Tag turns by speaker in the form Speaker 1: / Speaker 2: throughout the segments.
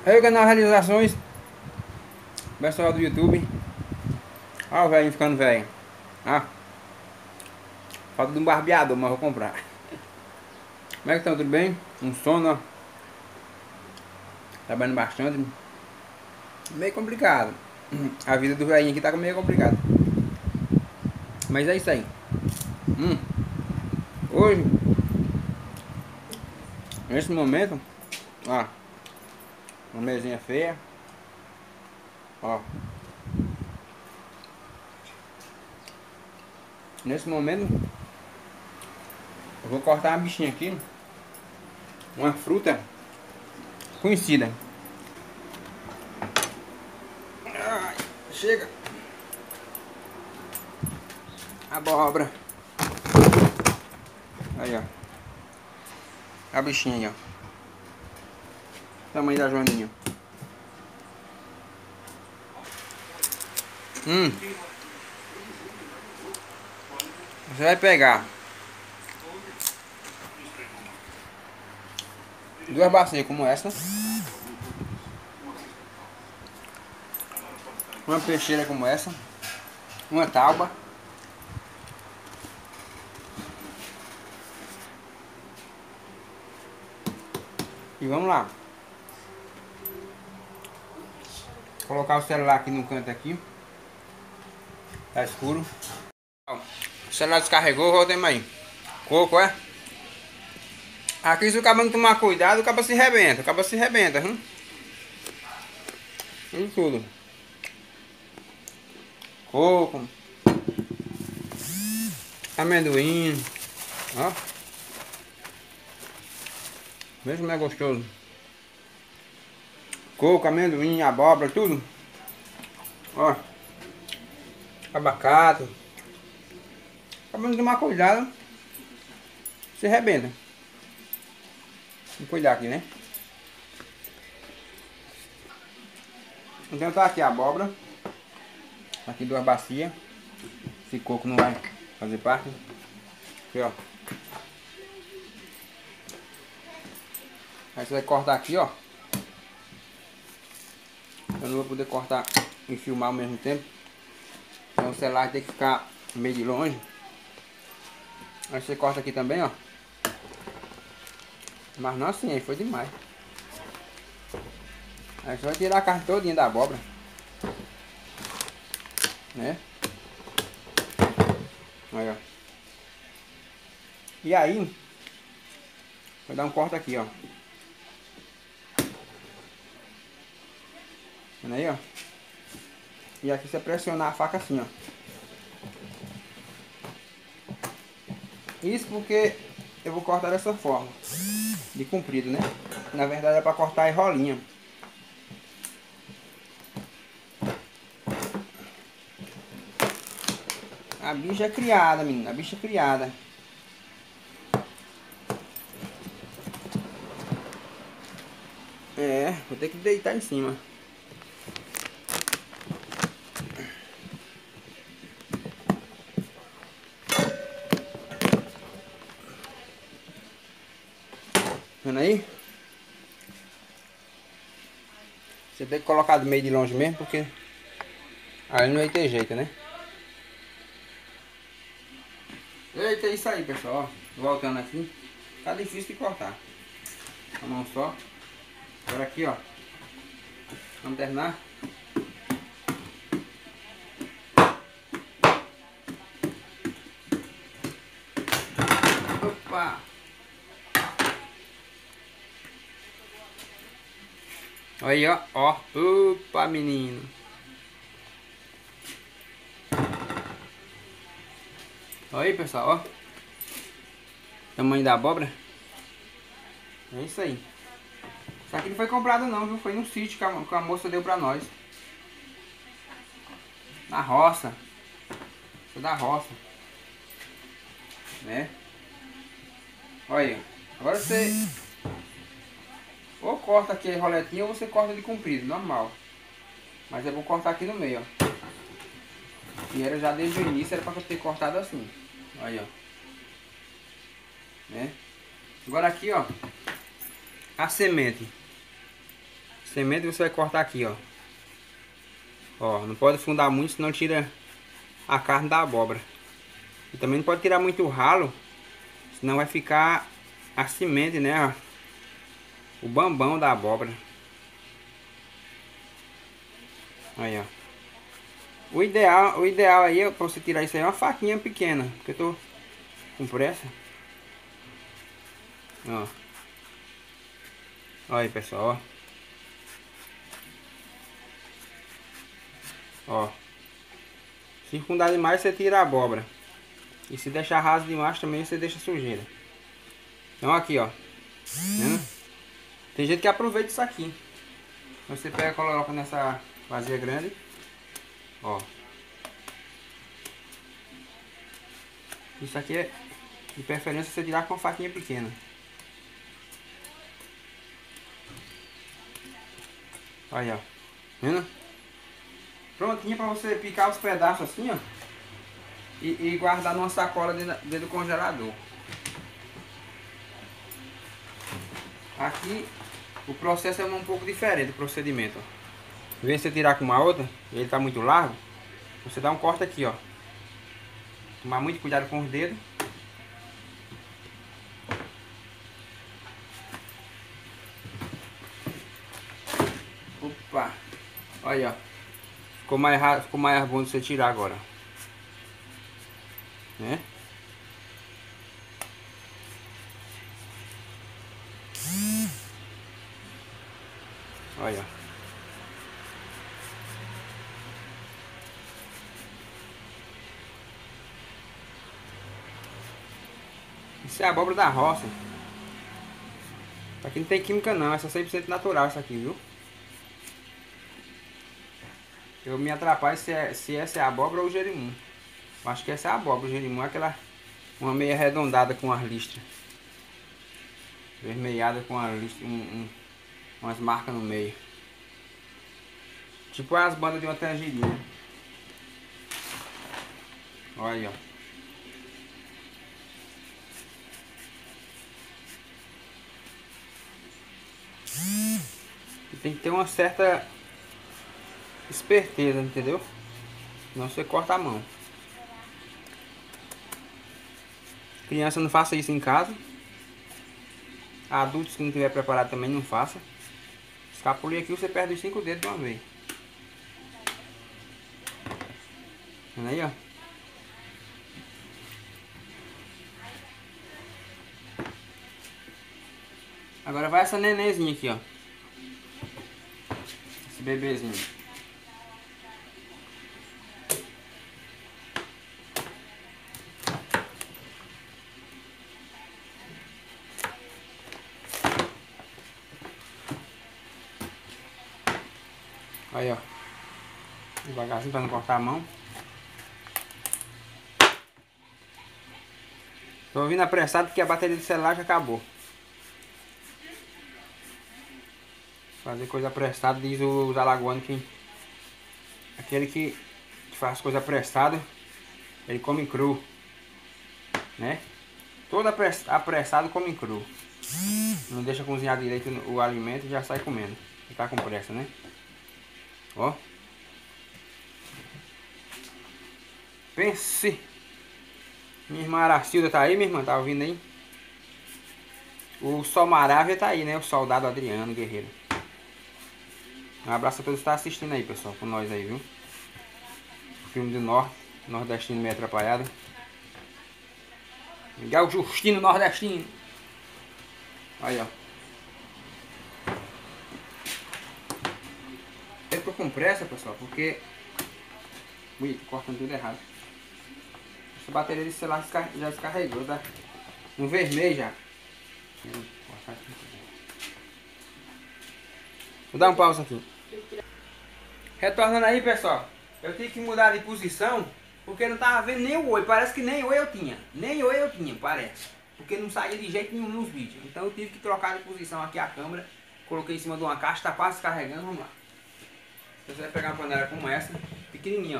Speaker 1: Aí o canal Realizações, pessoal do YouTube. Ó o velhinho ficando velho. Ah, falta de um barbeador, mas vou comprar. Como é que estão? Tudo bem? Um sono, ó. Trabalhando bastante. Meio complicado. A vida do velhinho aqui tá meio complicada. Mas é isso aí. Hum, Hoje, nesse momento, ó, uma mesinha feia. Ó, nesse momento, eu vou cortar uma bichinha aqui. Uma fruta conhecida. Ai, chega. Abóbora. Aí, ó. A bichinha aí, ó. Tamanho da joaninha. Você vai pegar duas bacias como essa. Uma peixeira como essa. Uma tábua. E vamos lá. Colocar o celular aqui no canto aqui. Tá escuro. O celular descarregou, voltemos aí. Coco, é? Aqui se o cabo não tomar cuidado, o cabo se rebenta. O cabo se rebenta, viu? E tudo. Coco. Amendoim. Ó. Veja como é gostoso. Coco, amendoim, abóbora, tudo. Ó. Abacate. Acaba não tomar cuidado, se rebenta. Vou cuidar aqui, né? Então tá aqui a abóbora. Aqui duas bacias. Esse coco não vai fazer parte. Aqui, ó. Aí você vai cortar aqui, ó. Eu não vou poder cortar e filmar ao mesmo tempo. Então o celular tem que ficar meio de longe. Aí você corta aqui também, ó. Mas não assim, aí foi demais. Aí você vai tirar a carne todinha da abóbora, né? Aí, ó. E aí, vou dar um corte aqui, ó. Vendo aí, ó. E aqui você pressionar a faca assim, ó. Isso porque eu vou cortar dessa forma. De comprido, né? Na verdade é pra cortar em rolinha. A bicha é criada, menina. A bicha é criada. É, vou ter que deitar em cima. Vendo aí? Você tem que colocar do meio de longe mesmo, porque aí não vai ter jeito, né? Eita, é isso aí, pessoal. Ó, voltando aqui. Tá difícil de cortar. A mão só. Agora aqui, ó. Vamos terminar. Opa! Aí, ó. Ó. Opa, menino. Olha aí, pessoal, ó. Tamanho da abóbora. É isso aí. Isso aqui não foi comprado não, viu? Foi no sítio que a moça deu pra nós. Na roça. Foi da roça. Né? Olha aí. Agora você ou corta aqui a roletinha ou você corta de comprido, normal. Mas eu vou cortar aqui no meio, ó. E era já desde o início, era pra ter cortado assim. Olha, ó. Né? Agora aqui, ó. A semente. semente você vai cortar aqui, ó. Ó, não pode afundar muito, senão tira a carne da abóbora. E também não pode tirar muito o ralo, senão vai ficar a semente, né? O bambão da abóbora. Aí, ó. O ideal aí, pra você tirar isso aí, é uma faquinha pequena. Porque eu tô com pressa. Ó. Olha aí, pessoal, ó. Ó. Se afundar demais, você tira a abóbora. E se deixar raso demais também, você deixa sujeira. Então aqui, ó. Vendo? Tem gente que aproveita isso aqui. Você pega e coloca nessa vasilha grande. Ó. Isso aqui é de preferência você tirar com uma faquinha pequena. Aí, ó. Vendo? Prontinho pra você picar os pedaços assim, ó. E guardar numa sacola dentro do congelador. Aqui o processo é um pouco diferente, o procedimento. Em vez de você tirar com uma outra, e ele tá muito largo, você dá um corte aqui, ó. Tomar muito cuidado com os dedos. Opa! Olha, ó. Ficou mais bom de você tirar agora. Né? Olha. Isso é abóbora da roça. Aqui não tem química não, essa é 100% natural isso aqui, viu? Eu me atrapalho se essa é a abóbora ou o jerimum. Eu acho que essa é a abóbora, o jerimum é aquela... Uma meia arredondada com as listras. Vermelhada com as listras, umas marcas no meio. Tipo as bandas de uma tangerina. Olha aí, ó. E tem que ter uma certa esperteza, entendeu? Senão você corta a mão. Criança não faça isso em casa. Adultos que não tiver preparado também não faça. Escapulir aqui você perde os 5 dedos de uma vez. Olha aí, ó. Agora vai essa nenenzinha aqui, ó. Esse bebezinho. Aí, ó. Devagarzinho para não cortar a mão. Tô vindo apressado porque a bateria do celular já acabou. Fazer coisa apressada, diz os alagoanos que aquele que faz coisa apressada, ele come cru, né? Todo apressado come cru. Não deixa cozinhar direito o alimento e já sai comendo. E tá com pressa, né? Ó. Pense. Minha irmã Aracilda tá aí, minha irmã? Tá ouvindo aí? O Sol Maravilha tá aí, né? O soldado Adriano Guerreiro. Um abraço a todos que estão assistindo aí, pessoal. Com nós aí, viu? Filme do Norte. Nordestino meio atrapalhado. Miguel Justino Nordestino. Aí, ó. Eu tô com pressa, pessoal, porque... Ui, tô cortando tudo errado. Essa bateria de celular já descarregou, tá? No vermelho já. Vou dar um pausa aqui. Retornando aí, pessoal. Eu tive que mudar de posição porque não tava vendo nem o olho. Parece que nem olho eu tinha. Nem olho eu tinha, parece. Porque não saía de jeito nenhum nos vídeos. Então eu tive que trocar de posição aqui a câmera. Coloquei em cima de uma caixa, tá quase carregando. Vamos lá. Você vai pegar uma panela como essa, pequenininha,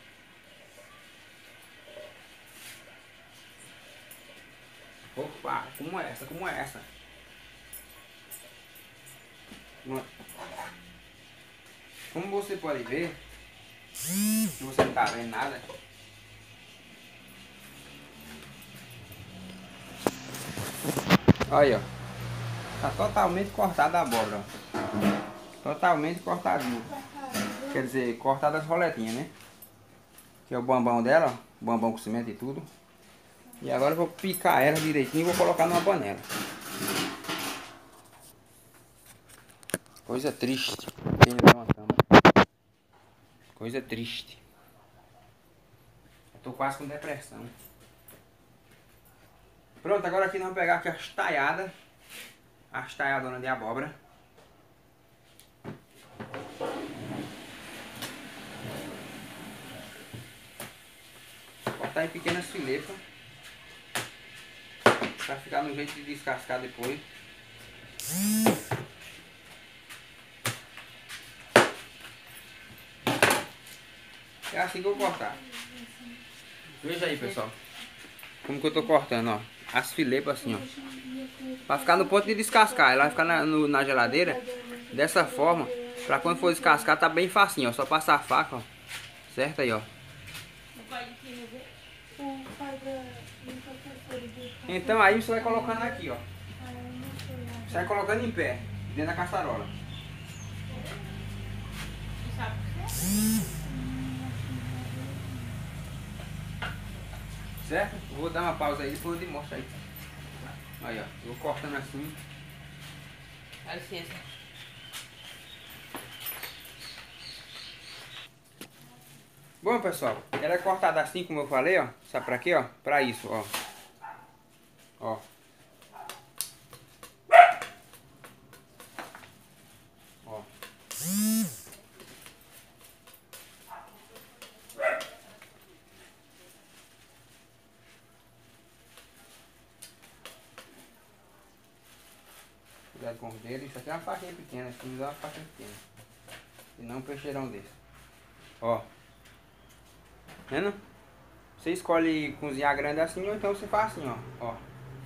Speaker 1: ó. Opa, como é essa? Como você pode ver, que você não tá vendo nada. Olha, ó. Tá totalmente cortada a abóbora, ó. Totalmente cortadinho. Quer dizer, cortada as roletinhas, né? Que é o bambão dela, ó. Bambão com cimento e tudo. E agora eu vou picar ela direitinho e vou colocar numa panela. Coisa triste. Quem não tem uma câmera. Coisa triste. Eu tô quase com depressão. Pronto, agora aqui nós vamos pegar aqui as taiadas. As taiadonas de abóbora. Cortar em pequenas filetas. Pra ficar no jeito de descascar depois. É assim que eu vou cortar. Veja aí, pessoal. Como que eu tô cortando, ó. As filepas assim, ó. Pra ficar no ponto de descascar. Ela vai ficar na geladeira. Dessa forma. Pra quando for descascar tá bem facinho, ó. Só passar a faca, ó. Certo aí, ó. Então aí você vai colocando aqui, ó. Você vai colocando em pé. Dentro da caçarola. Certo? Eu vou dar uma pausa aí, depois eu te mostro aí. Aí, ó. Eu vou cortando assim.
Speaker 2: Dá licença.
Speaker 1: Bom, pessoal, ela é cortada assim como eu falei, ó. Sabe pra quê, ó? Pra isso, ó. Ó. Ó. Cuidado com os dedos. Isso aqui é uma faquinha pequena. Tem que usar uma faquinha pequena. E não um peixeirão desse. Ó. Vendo? Você escolhe cozinhar grande assim ou então você faz assim, ó. Ó.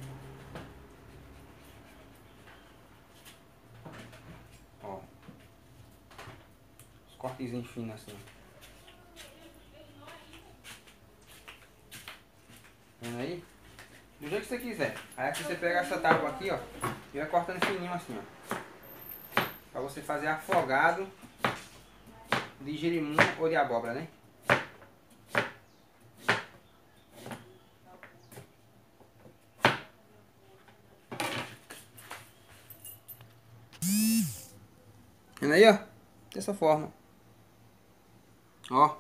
Speaker 1: Ó. Os cortezinhos finos assim. Vendo aí? Do jeito que você quiser. Aí aqui você pega essa tábua aqui, ó. E vai cortando fininho assim, ó. Pra você fazer afogado de jerimum ou de abóbora, né? Vendo aí, ó? Dessa forma. Ó.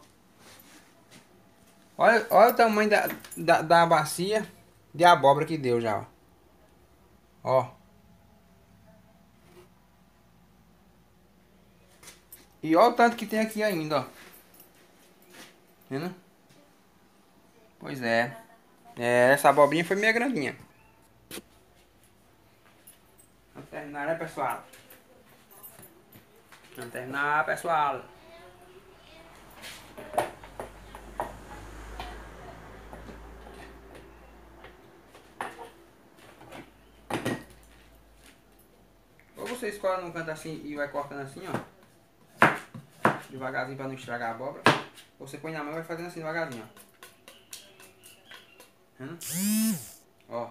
Speaker 1: Olha o tamanho da bacia de abóbora que deu já, ó. Ó. E olha o tanto que tem aqui ainda, ó. Vendo? Pois é. É, essa abobrinha foi meio grandinha. Vamos terminar, né, pessoal? Vamos terminar, pessoal. Ou você escolhe num canto assim e vai cortando assim, ó. Devagarzinho pra não estragar a abóbora. Ou você põe na mão e vai fazendo assim devagarzinho, ó. Ó.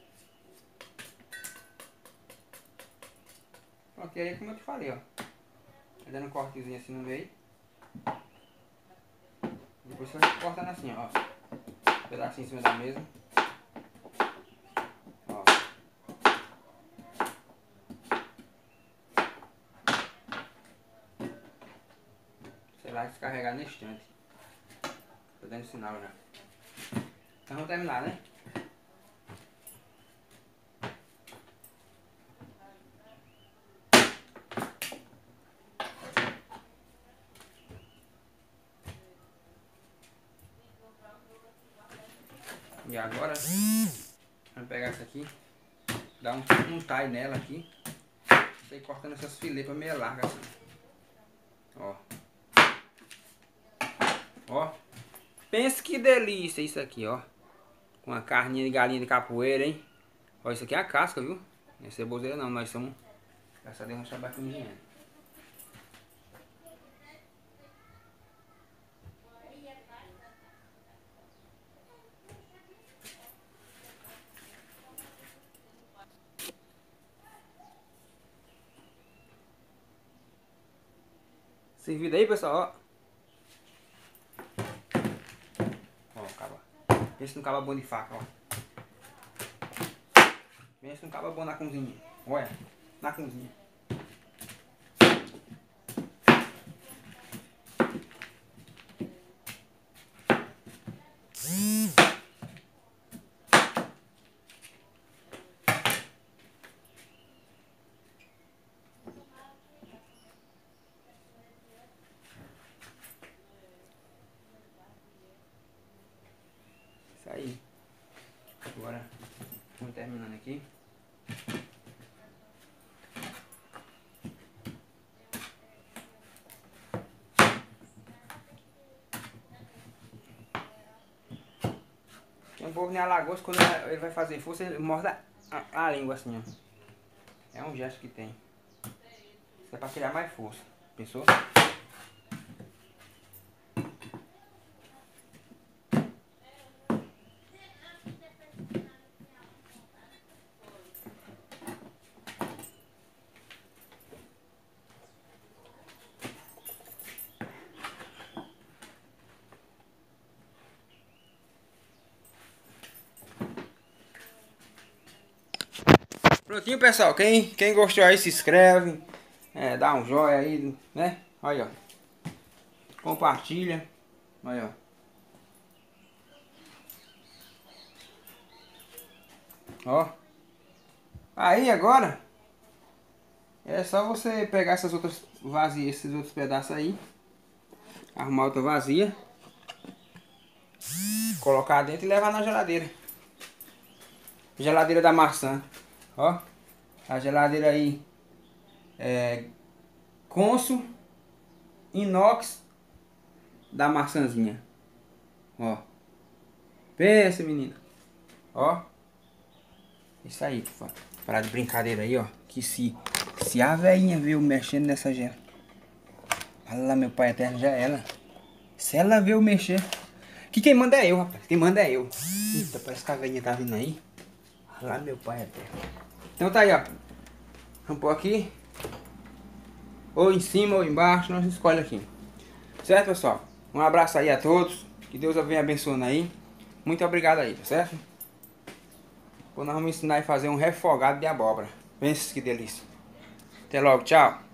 Speaker 1: Pronto, e aí como eu te falei, ó. Vai dando um cortezinho assim no meio. Depois você vai cortando assim, ó. Um pedacinho em cima da mesa. Ó. Sei lá, descarregar no instante. Tô dando sinal já. Então vamos terminar, né? E agora, vamos pegar essa aqui, dar um tie nela aqui, e cortando essas filetas meio largas assim. Ó. Ó. Pensa que delícia isso aqui, ó. Com a carninha de galinha de capoeira, hein? Ó, isso aqui é a casca, viu? Não é ceboseira não, nós somos... Graças a Deus, nós trabalhamos com engenheiro. Servido aí, pessoal, ó. Ó, caba. Pensa no caba bom de faca, ó. Pensa no caba bom na cozinha. Olha, na cozinha. Isso aí. Agora, vamos terminando aqui. Tem um povo em Alagoas, quando ele vai fazer força, ele morde a língua assim, ó. É um gesto que tem. Isso é pra criar mais força. Pensou? Prontinho, pessoal. Quem gostou aí, se inscreve. Dá um joinha aí, né? Olha, ó. Compartilha. Olha, ó. Ó. Aí agora é só você pegar essas outras vazias, esses outros pedaços aí. Arrumar outra vazia. Colocar dentro e levar na geladeira. Geladeira da maçã. Ó. A geladeira aí Consul inox da maçãzinha. Ó. Pensa, menina. Ó. Isso aí, parar de brincadeira aí, ó. Que se a velhinha viu mexendo nessa gela. Olha lá, meu pai eterno, já é ela. Se ela viu mexer. Que quem manda é eu, rapaz. Quem manda é eu. Eita, parece que a velhinha tá vindo aí. Olha lá, meu pai eterno. Então tá aí, ó. Vamos pôr aqui. Ou em cima ou embaixo, nós escolhe aqui. Certo, pessoal? Um abraço aí a todos. Que Deus venha abençoando aí. Muito obrigado aí, tá certo? Nós vamos ensinar a fazer um refogado de abóbora. Pensa que delícia. Até logo, tchau.